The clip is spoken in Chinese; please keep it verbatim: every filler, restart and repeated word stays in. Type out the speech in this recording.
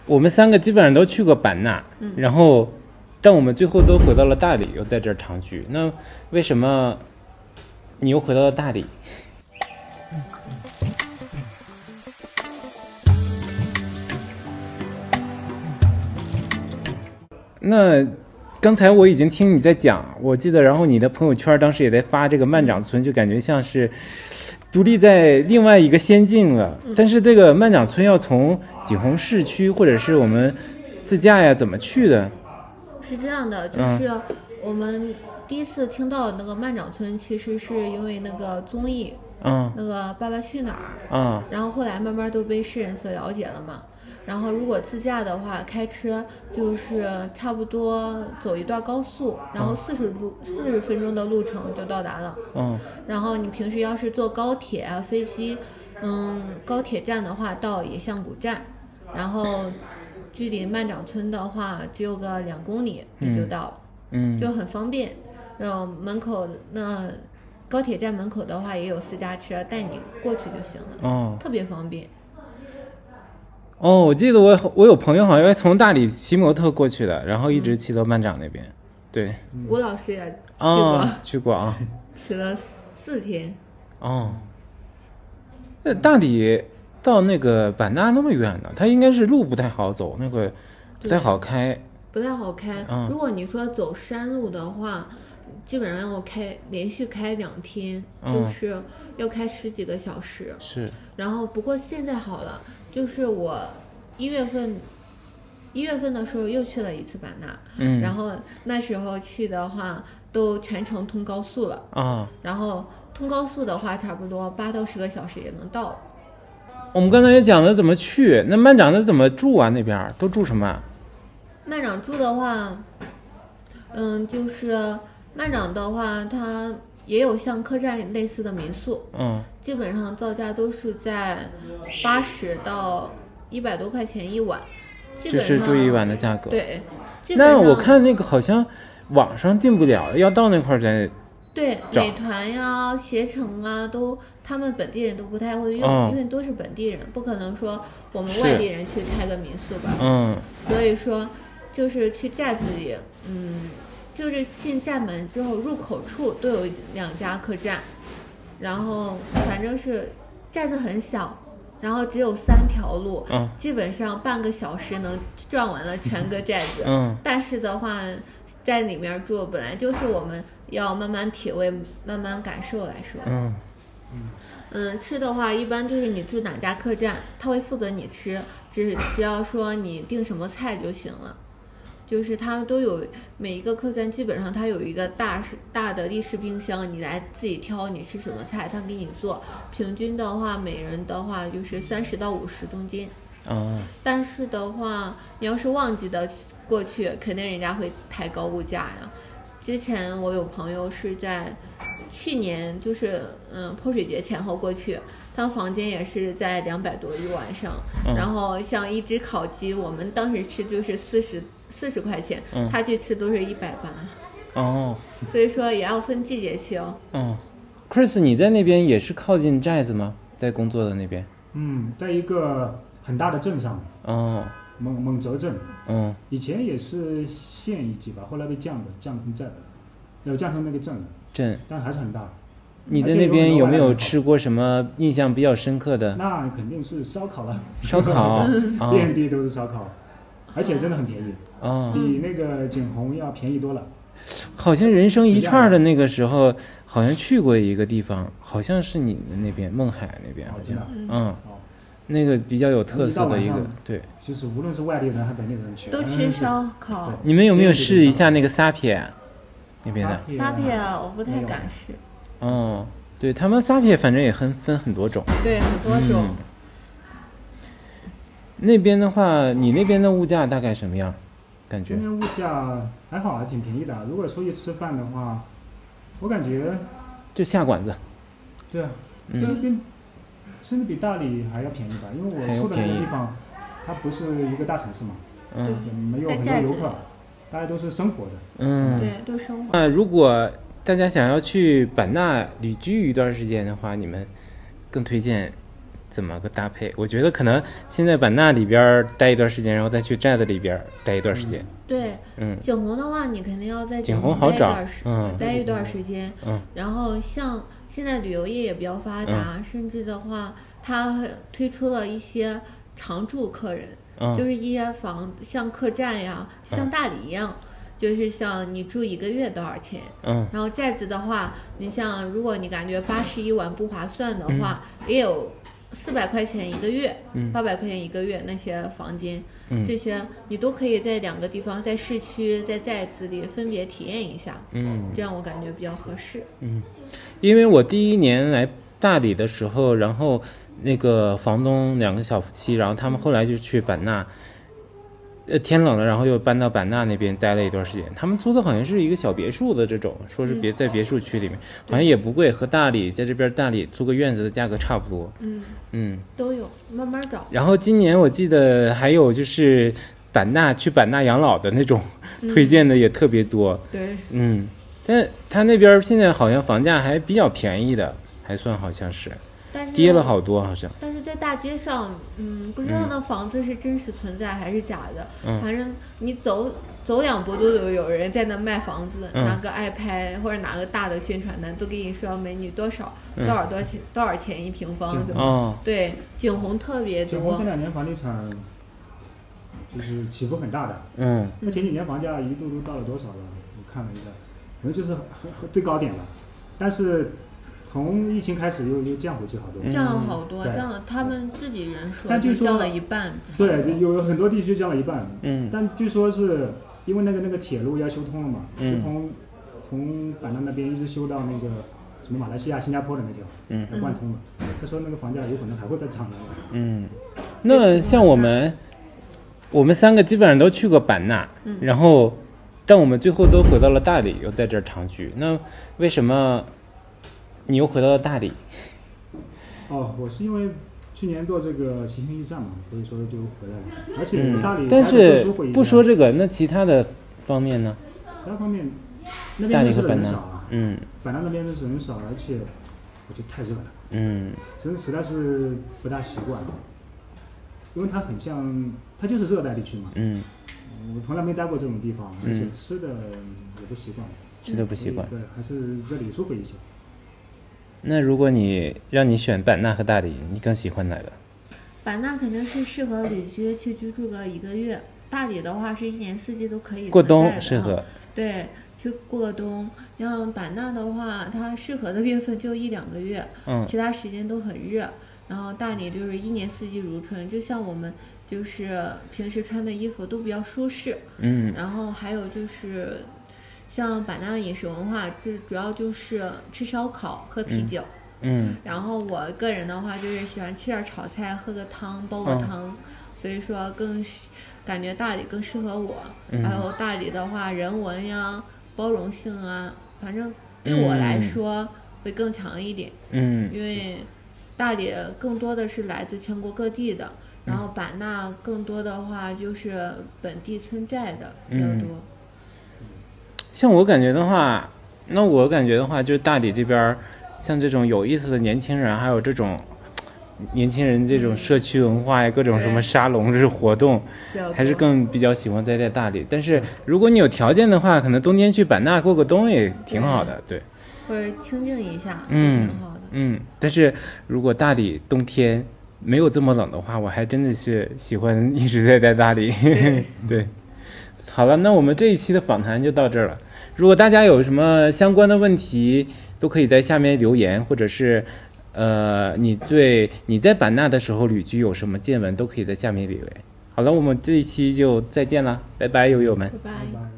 我们三个基本上都去过版纳，嗯、然后但我们最后都回到了大理，又在这儿长居。那为什么你又回到了大理？那刚才我已经听你在讲，我记得，然后你的朋友圈当时也在发这个曼掌村，就感觉像是独立在另外一个仙境了。但是这个曼掌村要从景洪市区或者是我们自驾呀，怎么去的？ 是这样的，就是我们第一次听到那个曼掌村，其实是因为那个综艺， 嗯， 那个《爸爸去哪儿》， 嗯， 然后后来慢慢都被世人所了解了嘛。然后如果自驾的话，开车就是差不多走一段高速，然后四十路四十分钟的路程就到达了。 嗯， 然后你平时要是坐高铁啊、飞机，嗯，高铁站的话到野象谷站，然后距离曼掌村的话只有个两公里也就到了， 嗯， 就很方便。然后门口那高铁站门口的话也有私家车带你过去就行了， 哦， 特别方便。 哦，我记得我我有朋友好像从大理骑摩托过去的，然后一直骑到曼掌那边。嗯、对， 吴老师也去过， 哦、去过啊， 骑了四天。 哦，那大理到那个版纳那么远呢，它应该是路不太好走，那个不太好开， 不太好开。嗯、如果你说走山路的话，基本上要开连续开两天，嗯、就是要开十几个小时。 是。 然后不过现在好了。就是我一月份一月份的时候又去了一次版纳，嗯，然后那时候去的话都全程通高速了啊，然后通高速的话差不多八到十个小时也能到。 我们刚才也讲了怎么去，那曼掌的怎么住啊？那边都住什么？ 曼掌住的话，嗯，就是曼掌的话，它也有像客栈类似的民宿，嗯，基本上造价都是在八十到一百多块钱一晚，基本上这是住一晚的价格。 对， 那我看那个好像网上订不了，要到那块儿再对，美团呀、携程啊，都他们本地人都不太会用，嗯、因为都是本地人，不可能说我们外地人去开个民宿吧。嗯，所以说就是去寨子里，嗯。就是进站门之后，入口处都有两家客栈，然后反正是寨子很小，然后只有三条路，嗯、基本上半个小时能转完了全个寨子。嗯，但是的话，在里面住本来就是我们要慢慢体味、慢慢感受来说。嗯嗯，吃的话一般就是你住哪家客栈，他会负责你吃，只只要说你订什么菜就行了。就是他们都有每一个客栈，基本上它有一个大大的立式冰箱，你来自己挑你吃什么菜，他给你做。平均的话，每人的话就是三十到五十中间。嗯。但是的话，你要是旺季的过去，肯定人家会抬高物价呀。之前我有朋友是在去年，就是嗯泼水节前后过去，他房间也是在两百多一晚上。嗯。然后像一只烤鸡，我们当时吃就是四十。四十块钱，嗯、他去吃都是一百八，哦，所以说也要分季节去哦。 嗯 ，Chris， 你在那边也是靠近寨子吗？在工作的那边？ 嗯，在一个很大的镇上，哦，蒙蒙泽镇，嗯，以前也是县一级吧，后来被降的，降成寨了，要降成那个镇了， 镇， 但还是很大。 你在那边有没有吃过什么印象比较深刻的？ 那肯定是烧烤了， 烧烤， 遍地都是烧烤。而且真的很便宜，哦、比那个景洪要便宜多了。 好像人生一串的那个时候，好像去过一个地方，好像是你们那边勐海那边，好像，嗯，嗯哦、那个比较有特色的一个，对， 就是无论是外地人还是本地人去， 都吃烧烤。 你们有没有试一下那个沙撇那边的？ 沙撇我不太敢试。 哦，对他们沙撇反正也很分很多种， 对，很多种。嗯那边的话，你那边的物价大概什么样？感觉？ 那边物价还好，还挺便宜的。如果出去吃饭的话，我感觉就下馆子。 对啊，嗯、这边甚至比大理还要便宜吧？因为我住的那个地方，它不是一个大城市嘛，嗯，也没有很多游客，大家都是生活的。 嗯，对，都生活。 那如果大家想要去版纳旅居一段时间的话，你们更推荐怎么个搭配？我觉得可能现在版纳里边待一段时间，然后再去寨子里边待一段时间。 对，嗯，景洪的话，你肯定要在景洪好找， 嗯，待一段时间。嗯，然后像现在旅游业也比较发达，嗯、甚至的话，它推出了一些常住客人，嗯、就是一些房像客栈呀，就像大理一样。嗯，就是像你住一个月多少钱，嗯，然后寨子的话，你像如果你感觉八十一晚不划算的话，嗯、也有四百块钱一个月，嗯，八百块钱一个月那些房间，嗯，这些你都可以在两个地方，在市区，在寨子里分别体验一下，嗯，这样我感觉比较合适， 嗯，因为我第一年来大理的时候，然后那个房东两个小夫妻，然后他们后来就去版纳。呃，天冷了，然后又搬到版纳那边待了一段时间。他们租的好像是一个小别墅的这种，说是别在别墅区里面，好像也不贵，和大理在这边大理租个院子的价格差不多。 嗯嗯，都有，慢慢找。 然后今年我记得还有就是版纳去版纳养老的那种推荐的也特别多。 对， 嗯，但他那边现在好像房价还比较便宜的，还算好像是。跌了好多好像， 但是在大街上，嗯，不知道那房子是真实存在还是假的。嗯，反正你走走两步都有有人在那卖房子，嗯、拿个爱拍或者拿个大的宣传单，都给你说美女多少、嗯、多少多钱多少钱一平方。 哦， 对，景洪特别多。 景洪这两年房地产就是起伏很大的。嗯，那前几年房价一度都到了多少了？我看了一下，可能就是很很最高点了，但是。从疫情开始又又降回去好多， 降了好多，嗯、降了他们自己人说，但据说降了一半。 对，有很多地区降了一半。嗯，但据说是因为那个那个铁路要修通了嘛，嗯、就从从版纳那边一直修到那个什么马来西亚、新加坡的那条，嗯，要贯通的。他说那个房价有可能还会再涨的。 嗯，那像我们我们三个基本上都去过版纳，嗯、然后但我们最后都回到了大理，又在这儿长居。那为什么？你又回到了大理。 哦，我是因为去年做这个骑行驿站嘛，所以说就回来了。而且大理， 嗯、但是不说这个，那其他的方面呢？ 其他方面，那边认识的人少啊。嗯。版纳那边认识人少，而且我觉得太热了。嗯。真实在是不大习惯，因为它很像，它就是热带地区嘛。嗯。我从来没待过这种地方，而且吃的也不习惯。 吃的不习惯。 对，还是这里舒服一些。 那如果你让你选版纳和大理，你更喜欢哪个？ 版纳肯定是适合旅居去居住个一个月，大理的话是一年四季都可以过冬适合。 对，去过个冬。像版纳的话，它适合的月份就一两个月，嗯，其他时间都很热。然后大理就是一年四季如春，就像我们就是平时穿的衣服都比较舒适，嗯，然后还有就是。像版纳的饮食文化，这主要就是吃烧烤、喝啤酒。嗯，然后我个人的话，就是喜欢吃点炒菜，喝个汤，煲个汤，嗯、所以说更感觉大理更适合我。嗯、还有大理的话，人文呀、包容性啊，反正对我来说会更强一点。嗯，因为大理更多的是来自全国各地的，然后版纳更多的话就是本地村寨的比较多。嗯， 像我感觉的话，那我感觉的话，就是大理这边，像这种有意思的年轻人，还有这种年轻人这种社区文化呀，各种什么沙龙这活动，还是更比较喜欢待在大理。但是如果你有条件的话，可能冬天去版纳过个冬也挺好的，对。 或者清静一下，嗯，挺好的。 嗯，但是如果大理冬天没有这么冷的话，我还真的是喜欢一直待在大理。对。对，好了，那我们这一期的访谈就到这儿了。如果大家有什么相关的问题，都可以在下面留言，或者是，呃，你对你在版纳的时候旅居有什么见闻，都可以在下面留言。好了，我们这一期就再见了，拜拜，友友们， 拜拜。